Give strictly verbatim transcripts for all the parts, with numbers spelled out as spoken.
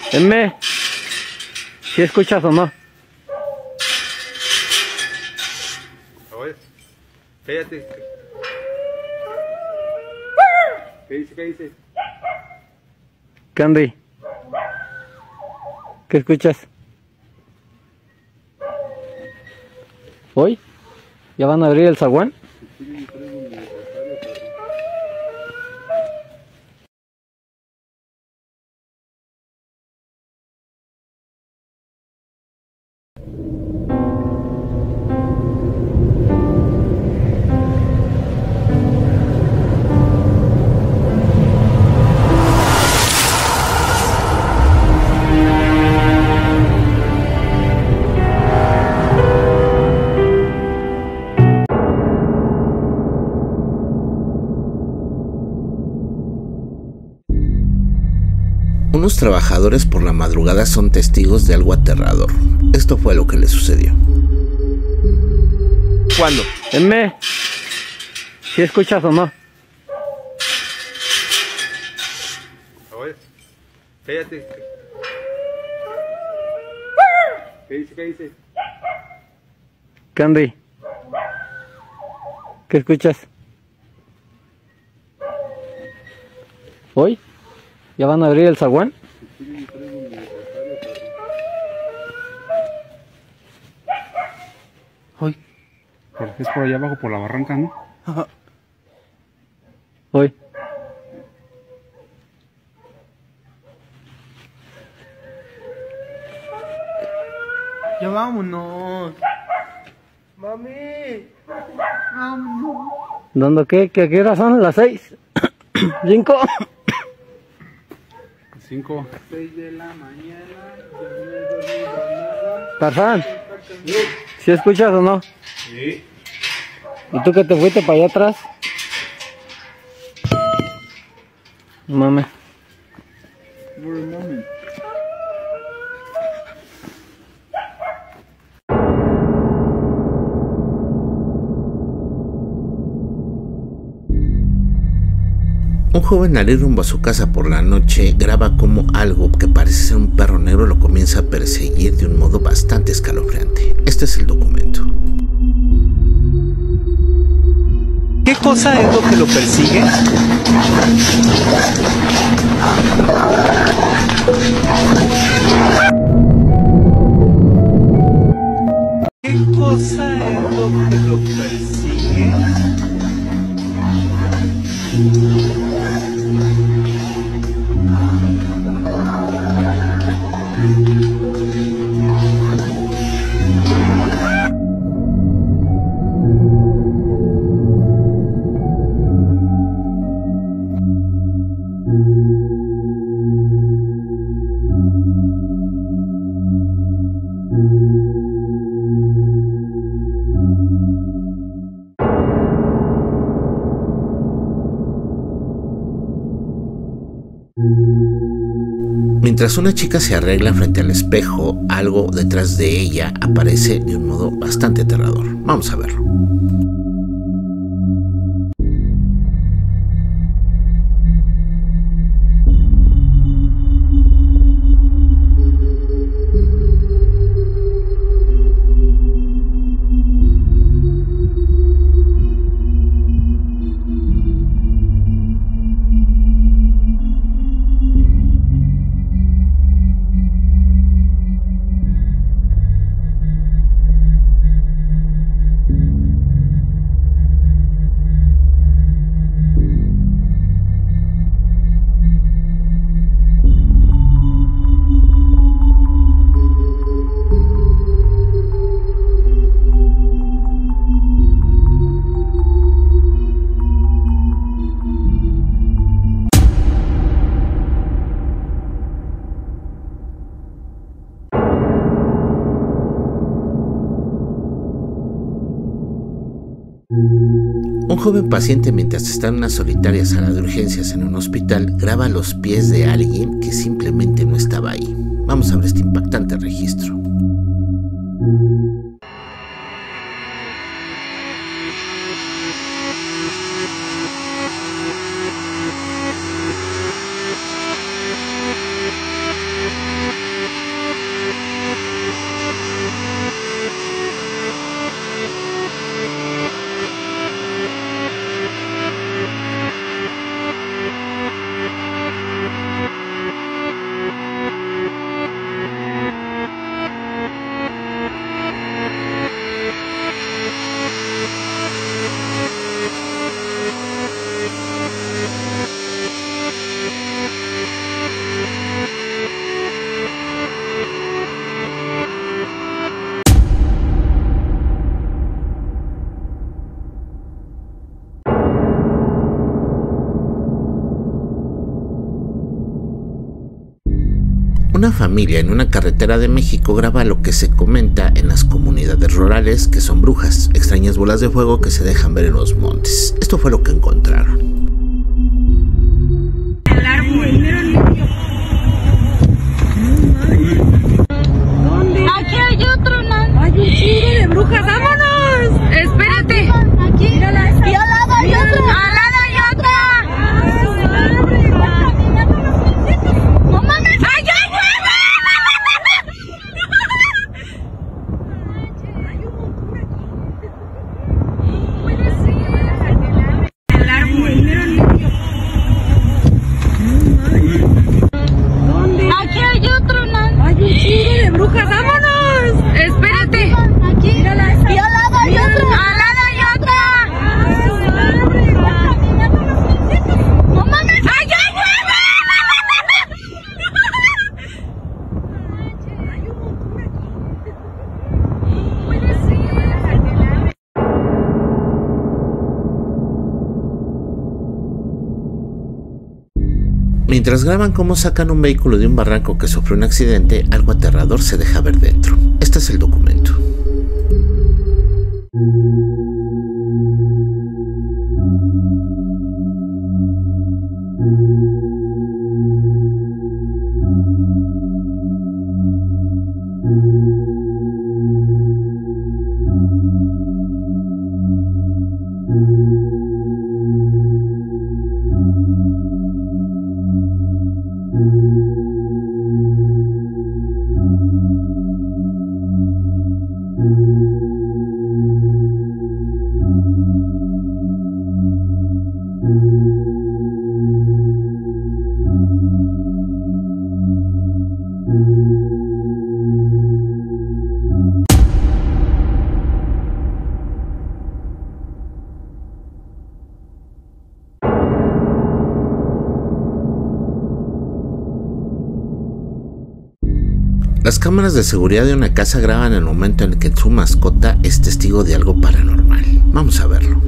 M, ¿sí escuchas o no? Oye, cállate. ¿Qué dice? ¿Qué dice? ¿Qué onda ahí? ¿Qué escuchas? ¿Hoy? ¿Ya van a abrir el zaguán? Unos trabajadores por la madrugada son testigos de algo aterrador. Esto fue lo que les sucedió. ¿Cuándo? M, ¿sí escuchas o no? Oye, cállate. ¿Qué dice? ¿Qué dice? ¿Qué onda ahí? ¿Qué escuchas? ¿Hoy? ¿Ya van a abrir el zaguán? Hoy. Es por allá abajo, por la barranca, ¿no? Hoy. Ya vámonos. Mami. Vámonos. ¿Dónde qué? ¿Qué, qué hora son? ¿Las seis? ¿Cinco? Cinco. Seis de la mañana. Ya no he dormido nada. Tarzán, ¿sí escuchas o no? Sí. ¿Y tú que te fuiste para allá atrás? Mame. Por un momento. Un joven al ir rumbo a su casa por la noche graba como algo que parece ser un perro negro lo comienza a perseguir de un modo bastante escalofriante. Este es el documento. ¿Qué cosa es lo que lo persigue? ¿Qué cosa es lo que lo persigue? Mientras una chica se arregla frente al espejo, algo detrás de ella aparece de un modo bastante aterrador. Vamos a verlo. Un joven paciente, mientras está en una solitaria sala de urgencias en un hospital, graba los pies de alguien que simplemente no estaba ahí. Vamos a ver este impactante registro. Una familia en una carretera de México graba lo que se comenta en las comunidades rurales, que son brujas, extrañas bolas de fuego que se dejan ver en los montes. Esto fue lo que encontraron. El árbol. ¿Dónde? Aquí hay otro, ¿no? Hay un chino de brujas, vámonos. Espérate. Aquí. Mírala. Y al lado hay otro. Al lado hay otra. No mames. ¡Ay, ay, el árbol. ¿Dónde? Aquí hay otro, ¿no? Hay un chino de brujas, vámonos. Espérate. Aquí. Mírala. Y al lado hay otro. Al lado hay otra. No mames. ¡Ay, ay, Mientras graban cómo sacan un vehículo de un barranco que sufrió un accidente, algo aterrador se deja ver dentro. Este es el documento. Las cámaras de seguridad de una casa graban el momento en el que su mascota es testigo de algo paranormal. Vamos a verlo.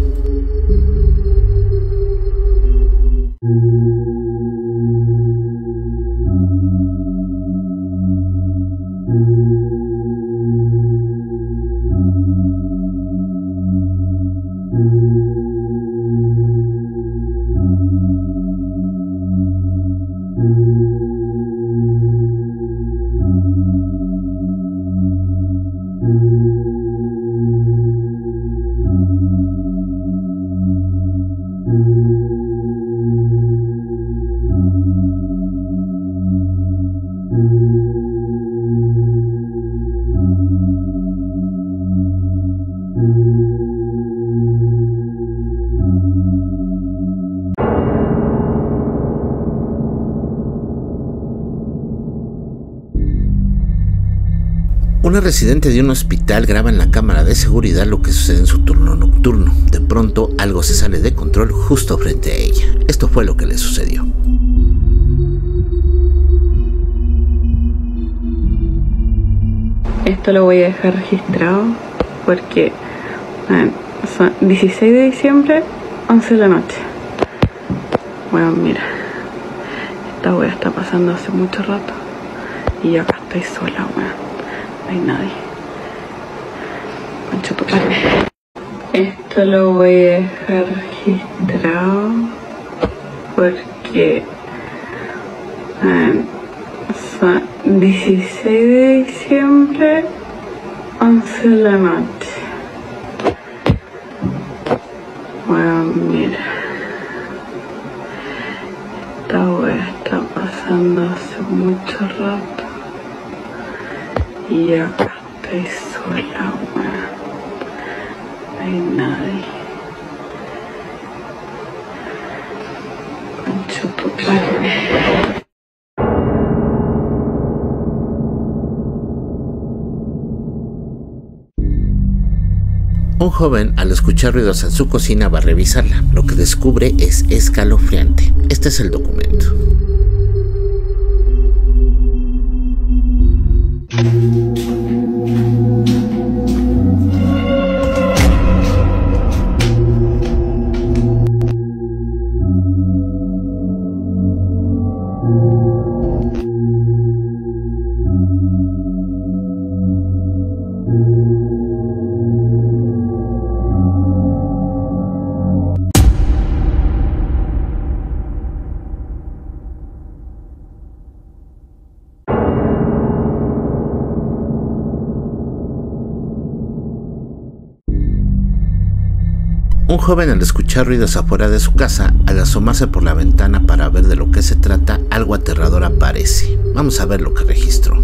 Una residente de un hospital graba en la cámara de seguridad lo que sucede en su turno nocturno. De pronto, algo se sale de control justo frente a ella. Esto fue lo que le sucedió. Esto lo voy a dejar registrado porque bueno, son dieciséis de diciembre, once de la noche. Bueno, mira, esta wea está pasando hace mucho rato y yo acá estoy sola, weón. No hay nadie. Concha tu madre. Esto lo voy a dejar registrado porque bueno, son dieciséis de diciembre, once de la noche. Bueno, mira, esta wea está pasando hace mucho rato y acá estoy sola, wea. No hay nadie. Concha tu madre. Un joven, al escuchar ruidos en su cocina, va a revisarla. Lo que descubre es escalofriante. Este es el documento. Un joven, al escuchar ruidos afuera de su casa, al asomarse por la ventana para ver de lo que se trata, algo aterrador aparece. Vamos a ver lo que registró.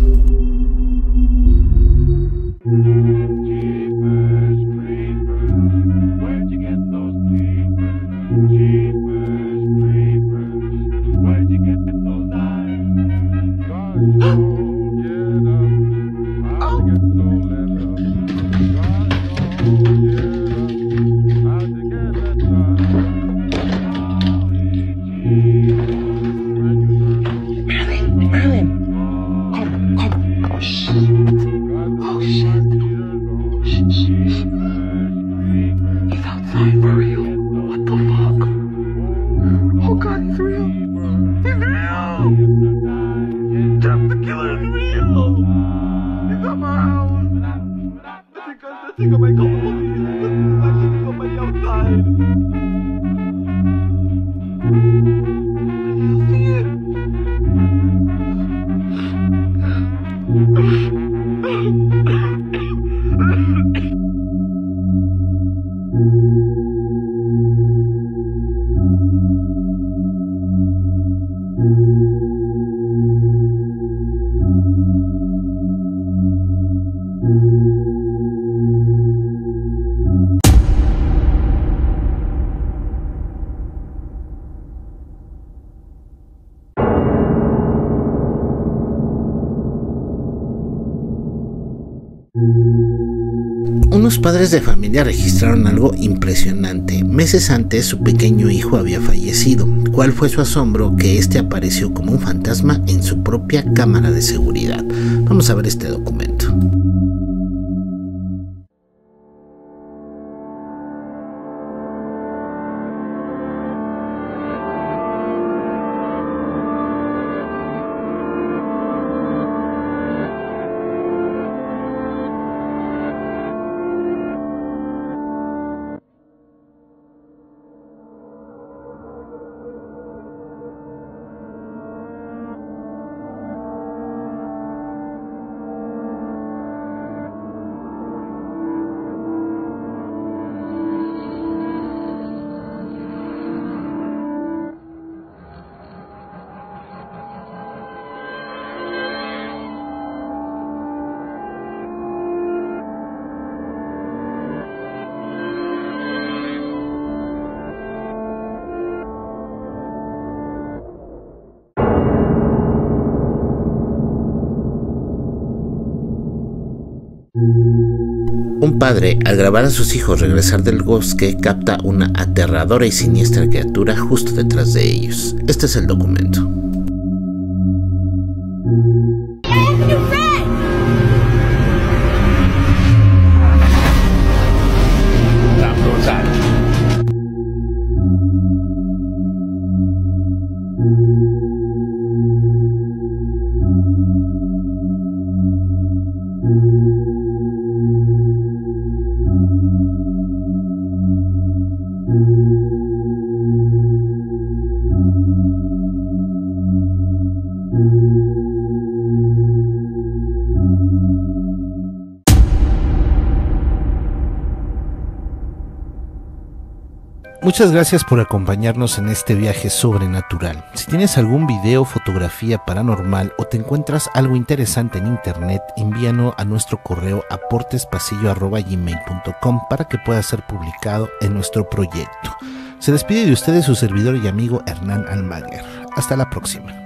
Unos padres de familia registraron algo impresionante. Meses antes su pequeño hijo había fallecido. ¿Cuál fue su asombro? Que este apareció como un fantasma en su propia cámara de seguridad. Vamos a ver este documento. Un padre, al grabar a sus hijos regresar del bosque, capta una aterradora y siniestra criatura justo detrás de ellos. Este es el documento. Muchas gracias por acompañarnos en este viaje sobrenatural. Si tienes algún video, fotografía paranormal o te encuentras algo interesante en internet, envíanos a nuestro correo aportespasillo arroba gmail punto com para que pueda ser publicado en nuestro proyecto. Se despide de ustedes su servidor y amigo Hernán Almaguer. Hasta la próxima.